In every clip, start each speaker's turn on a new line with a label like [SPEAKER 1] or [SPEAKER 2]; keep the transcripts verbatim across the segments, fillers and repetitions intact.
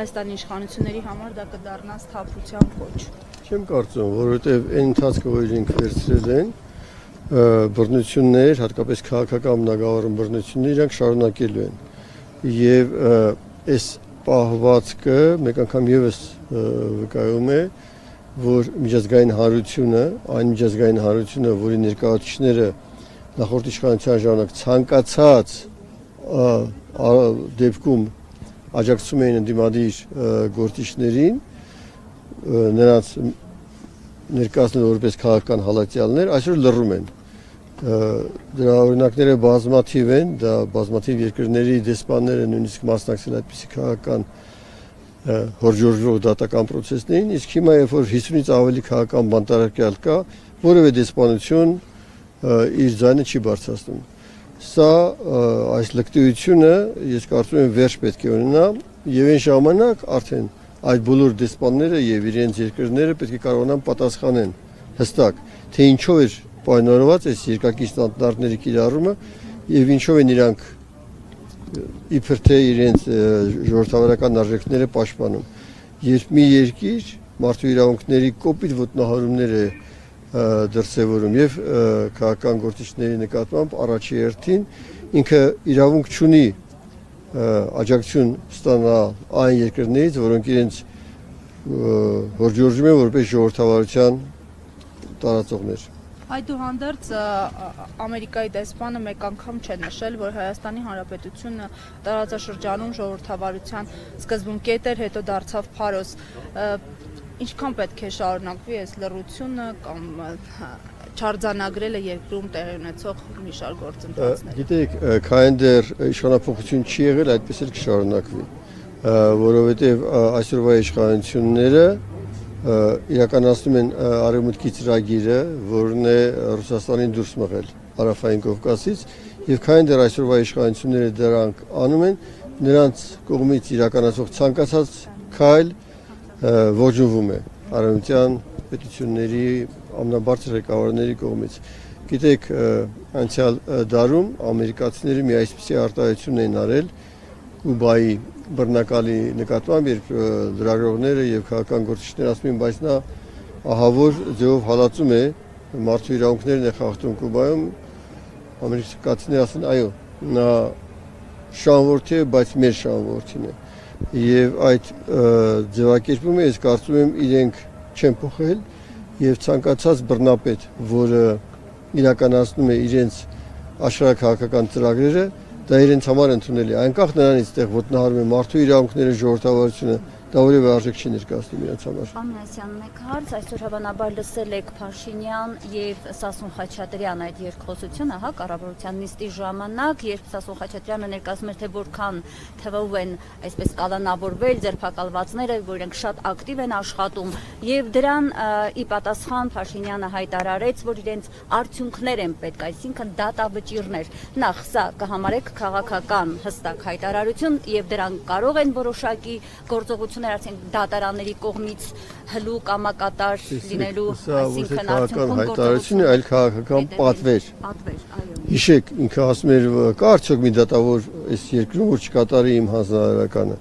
[SPEAKER 1] Հայաստանի իշխանությունների համար դա կդառնա սթափության կոչ։
[SPEAKER 2] Չեմ կարծում, որովհետև այն ընթացքը, որ իրենք վերցրել են, բռնություններ, հատկապես քաղաքական բնագավառում բռնություններ իրանք շարունակելու են։ Եվ այս պահվածքը մեկ անգամ եւս վկայում է, որ միջազգային հանրությունը, այն միջազգային հանրությունը, որի ներկայացուցիչները նախորդ իշխանության ժամանակ ցանկացած դեպքում աջակցում էին ընդդիմադիր գործիչներին, նրանց ներկայացնել որպես քաղաքական հալածյալներ, այսօր լռում են։ Դրա օրինակները բազմաթիվ են, դա բազմաթիվ երկրների դեսպանները նույնիսկ մասնակցել այդպիսի քաղաքական հորժորժող դատական պրոցեսներին, իսկ հիմա երբ որ հիսունից ավելի քաղաքական բանտարկյալ կա, որևէ դեսպանություն իր ձայնը չի բարձրացնում։ Սա այս լկտիությունը ես կարծում եմ վերջ պետք է ունենա եւ այն ժամանակ արդեն այդ բոլոր դեսպանները եւ իրենց երկրները պետք է կարողանան պատասխանեն հստակ, թե ինչով էր պայմանավորված այս երկակի ստանդարտների կիրառումը եւ ինչով են իրանք իբր թե իրենց ժողովրդավարական արժեքները պաշտպանում։ Երբ մի երկիր մարդու իրավունքների կոպիտ ոտնահարումներ է դրսևորում եւ քաղաքական գործիչների նկատմամբ առաջի հերթին ինքը իրավունք չունի աջակցություն ստանալ այն երկրներից, որոնք իրենց հորժորժում են որպես ժողովրդավարության տարածողներ։
[SPEAKER 1] Այդուհանդերձ Ամերիկայի դեսպանը մեկ անգամ չէ նշել, որ Հայաստանի Հանրապետությունը տարածաշրջանում ժողովրդավարության սկզբունքետ էր, հետո դարձավ փարոս։ Ինչքան պետք է շարունակվի այս լռությունը կամ չարձանագրելը երկրում տեղի ունեցող մի շարք գործընթացներ։
[SPEAKER 2] Գիտեք, քանի դեռ իշխանափոխություն չի եղել, այդպես էլ կշարունակվի, որովհետև այսօրվա իշխանությունները իրականացնում են արևմուտքի ծրագիրը, որն է Ռուսաստանին դուրս մղել Հարավային Կովկասից, եւ քանի դեռ այսօրվա իշխանությունները դրանք անում են, նրանց կողմից իրականացող ցանկացած քայլ ոչնչվում է արևմտյան պետությունների ամենաբարձր ղեկավարների կողմից։ Գիտեք, անցյալ դարում ամերիկացիները մի այսպիսի արտահայտություն էին արել Կուբայի բռնակալի նկատմամբ, երբ լրագրողները եւ քաղաքական գործիչները ասում են, բայց նա ահավոր ձևով հալածում է մարդու իրավունքներն է խախտում Կուբայում, ամերիկացիները ասեն, այո, նա շանվորթի է, բայց մեր շանվորթին է։ Եվ այդ ձևակերպումը ես կարծում եմ իրենք չեն փոխել եւ ցանկացած բռնապետ, որը իրականացնում է իրենց աշխարհաքաղաքական ծրագրերը, դա իրենց համար ընդունելի է։ Անկախ նրանից, այդտեղ ոտնահարում է մարդու իրավունքները, ժողովրդավարությունը, դա որևէ արժեք չի ներկայացնում իրենց համար։
[SPEAKER 3] Ամենասյան մեկ հարց, այսօր հավանաբար լսել եք Փաշինյան եւ Սասուն Խաչատրյան այդ երկխոսությունը, հա, կառավարության նիստի ժամանակ, երբ Սասուն Խաչատրյանը ներկայացնում էր, թե որքան թվով են այսպես կալանավորվել ձերբակալվածները, որ իրենք շատ ակտիվ են աշխատում, եւ դրան ի պատասխան Փաշինյանը հայտարարեց, որ իրենց արդյունքներ են պետք, այսինքն դատավճիռներ։ Նախ սա կհամարեք քաղաքական հստակ հայտարարություն եւ դրան կարող են որոշակի գործողություններ արդեն դատարանների կողմից հլու կամակատար լինելու,
[SPEAKER 2] այսինքն արդյունքում հայտարարություն է, այլ քաղաքական պատվեր։
[SPEAKER 3] Պատվեր, այո։
[SPEAKER 2] Հիշեք, ինքը ասում էր, կա արդյոք մի դատավոր այս երկրում, որ չկատարի իմ հանձնարարականը։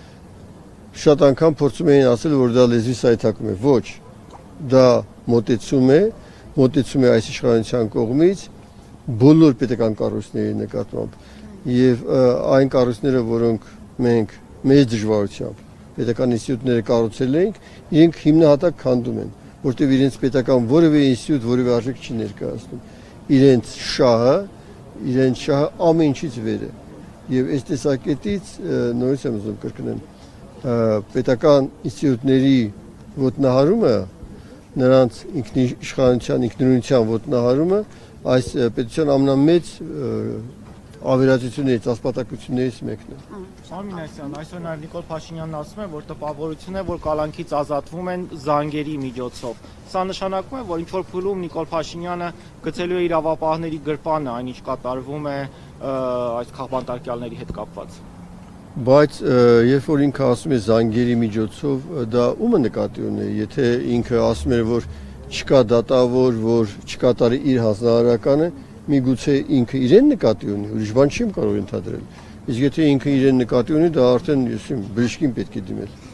[SPEAKER 2] Շատ անգամ փորձում էին ասել, որ դա լեզվի սայթակում է։ Ոչ, դա մոտեցում է, մոտեցում է այս իշխանության կողմից բոլոր պետական կառույցների նկատմամբ եւ այն կառույցները, որոնք մենք մեծ դժվարությամբ պետական ինստիտուտները կառուցել ենք, իրենք հիմնահատակ քանդում են, որտեղ իրենց պետական որևէ ինստիտուտ որևէ արժեք չի ներկայացնում։ Իրենց շահը, իրենց շահը ամեն ինչից վեր է։ Եվ այս տեսակետից նորից եմ ուզում կրկնեմ, պետական ինստիտուտների ոտնահարումը, նրանց ինքնիշխանության, ինքնուրույնության ոտնահարումը այս պետության ամենամեծ ավերածություններից, ասպատակություններից մեկն է։
[SPEAKER 4] Ամինասյան, այսօր նաև Նիկոլ Փաշինյանն ասում է, որ տպավորություն է, որ կալանքից ազատվում են զանգերի միջոցով։ Սա նշանակում է, որ ինչ որ փուլում Նիկոլ Փաշինյանը գցելու է իրավապահների գրպանը, այնինչ կատարվում է այս քաղբանտարկյալների հետ կապված։
[SPEAKER 2] Բայց երբ որ ինքը ասում է զանգերի միջոցով, դա ումը նկատի ունի, եթե ինքը ասում է, որ չկա դատավոր, որ չկատարի իր հանձնարարականը, միգուցե ինքը իրեն նկատի ունի, ուրիշ բան չի կարող ընդհանրել։ Իսկ եթե ինքը իրեն նկատի ունի, դա արդեն եսիմ բժշկին պետք է դիմել։